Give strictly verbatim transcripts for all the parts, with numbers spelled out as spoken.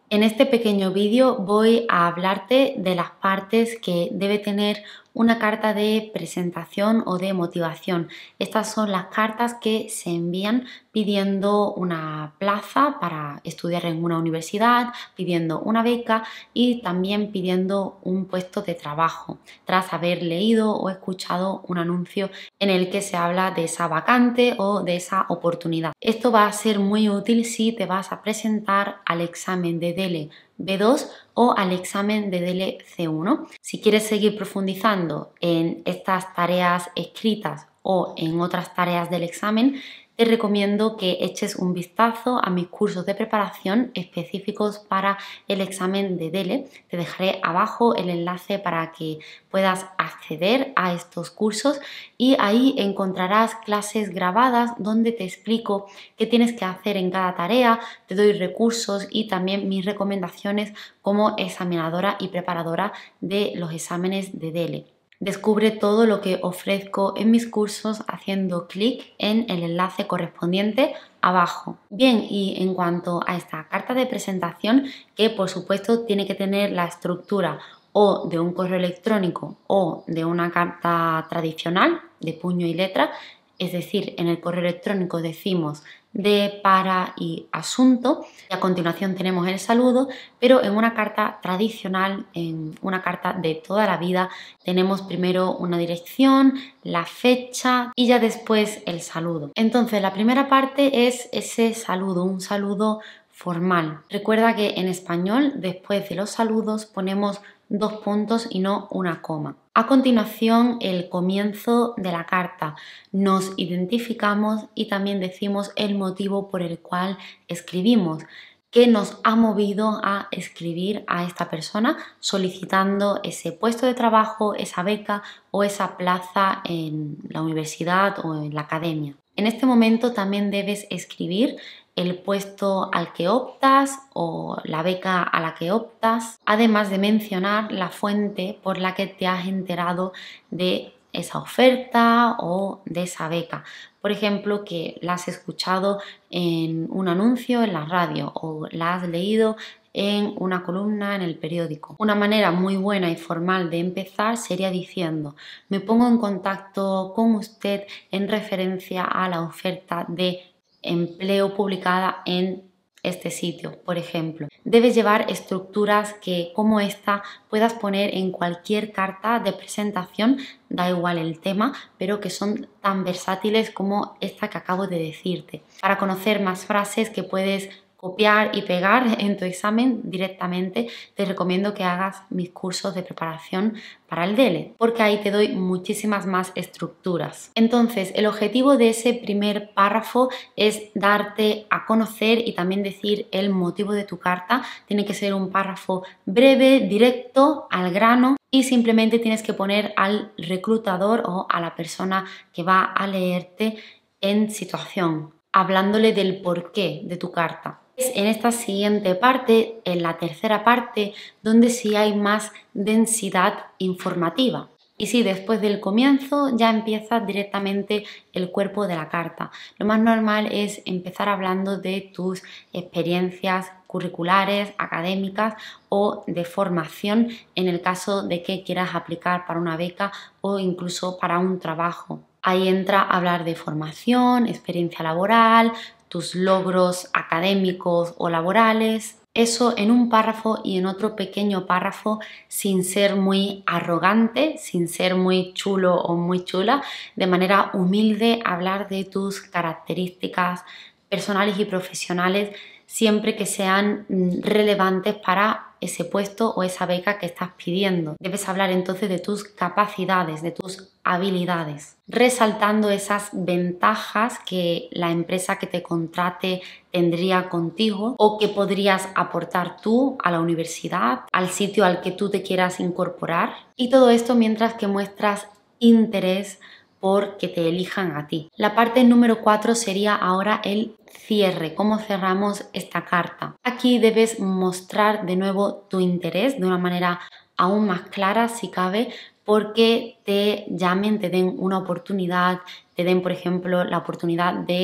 En este pequeño vídeo voy a hablarte de las partes que debe tener una carta de presentación o de motivación. Estas son las cartas que se envían pidiendo una plaza para estudiar en una universidad, pidiendo una beca y también pidiendo un puesto de trabajo, tras haber leído o escuchado un anuncio en el que se habla de esa vacante o de esa oportunidad. Esto va a ser muy útil si te vas a presentar al examen de D E L E B dos o al examen de D E L E C uno. Si quieres seguir profundizando en estas tareas escritas o en otras tareas del examen, te recomiendo que eches un vistazo a mis cursos de preparación específicos para el examen de D E L E. Te dejaré abajo el enlace para que puedas acceder a estos cursos y ahí encontrarás clases grabadas donde te explico qué tienes que hacer en cada tarea, te doy recursos y también mis recomendaciones como examinadora y preparadora de los exámenes de D E L E. Descubre todo lo que ofrezco en mis cursos haciendo clic en el enlace correspondiente abajo. Bien, y en cuanto a esta carta de presentación, que por supuesto tiene que tener la estructura o de un correo electrónico o de una carta tradicional de puño y letra, es decir, en el correo electrónico decimos de, para y asunto y a continuación tenemos el saludo, pero en una carta tradicional, en una carta de toda la vida, tenemos primero una dirección, la fecha y ya después el saludo. Entonces la primera parte es ese saludo, un saludo formal. Recuerda que en español después de los saludos ponemos dos puntos y no una coma. A continuación, el comienzo de la carta. Nos identificamos y también decimos el motivo por el cual escribimos, qué nos ha movido a escribir a esta persona solicitando ese puesto de trabajo, esa beca o esa plaza en la universidad o en la academia. En este momento también debes escribir el puesto al que optas o la beca a la que optas, además de mencionar la fuente por la que te has enterado de esa oferta o de esa beca. Por ejemplo, que la has escuchado en un anuncio en la radio o la has leído en una columna en el periódico. Una manera muy buena y formal de empezar sería diciendo: me pongo en contacto con usted en referencia a la oferta de empleo publicada en este sitio, por ejemplo. Debes llevar estructuras que, como esta, puedas poner en cualquier carta de presentación, da igual el tema, pero que son tan versátiles como esta que acabo de decirte. Para conocer más frases que puedes copiar y pegar en tu examen directamente, te recomiendo que hagas mis cursos de preparación para el D E L E, porque ahí te doy muchísimas más estructuras. Entonces, el objetivo de ese primer párrafo es darte a conocer y también decir el motivo de tu carta. Tiene que ser un párrafo breve, directo, al grano, y simplemente tienes que poner al reclutador o a la persona que va a leerte en situación, hablándole del porqué de tu carta. Es en esta siguiente parte, en la tercera parte, donde sí hay más densidad informativa. Y sí, después del comienzo ya empieza directamente el cuerpo de la carta. Lo más normal es empezar hablando de tus experiencias curriculares, académicas o de formación en el caso de que quieras aplicar para una beca o incluso para un trabajo. Ahí entra a hablar de formación, experiencia laboral, tus logros académicos o laborales. Eso en un párrafo y en otro pequeño párrafo, sin ser muy arrogante, sin ser muy chulo o muy chula, de manera humilde hablar de tus características personales y profesionales siempre que sean relevantes para ese puesto o esa beca que estás pidiendo. Debes hablar entonces de tus capacidades, de tus habilidades, resaltando esas ventajas que la empresa que te contrate tendría contigo o que podrías aportar tú a la universidad, al sitio al que tú te quieras incorporar. Y todo esto mientras que muestras interés por que te elijan a ti. La parte número cuatro sería ahora el cierre, cómo cerramos esta carta. Aquí debes mostrar de nuevo tu interés de una manera aún más clara si cabe, porque te llamen, te den una oportunidad, te den por ejemplo la oportunidad de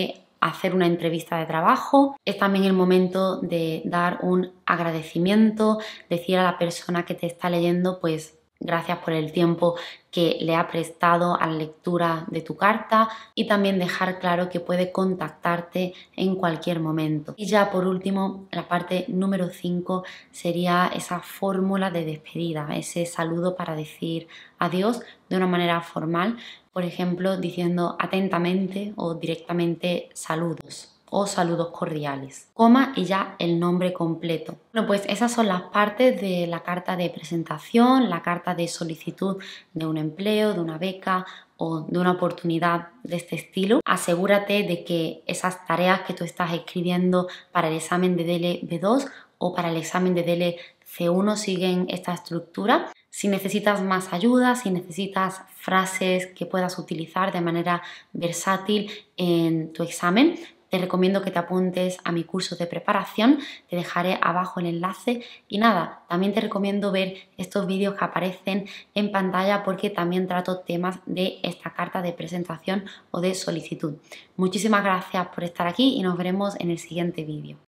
hacer una entrevista de trabajo. Es también el momento de dar un agradecimiento, decir a la persona que te está leyendo pues gracias por el tiempo que le ha prestado a la lectura de tu carta y también dejar claro que puede contactarte en cualquier momento. Y ya por último, la parte número cinco sería esa fórmula de despedida, ese saludo para decir adiós de una manera formal, por ejemplo, diciendo atentamente o directamente saludos o saludos cordiales, coma y ya el nombre completo. Bueno, pues esas son las partes de la carta de presentación, la carta de solicitud de un empleo, de una beca o de una oportunidad de este estilo. Asegúrate de que esas tareas que tú estás escribiendo para el examen de D L B dos o para el examen de D L C uno siguen esta estructura. Si necesitas más ayuda, si necesitas frases que puedas utilizar de manera versátil en tu examen, te recomiendo que te apuntes a mi curso de preparación, te dejaré abajo el enlace y nada, también te recomiendo ver estos vídeos que aparecen en pantalla porque también trato temas de esta carta de presentación o de solicitud. Muchísimas gracias por estar aquí y nos veremos en el siguiente vídeo.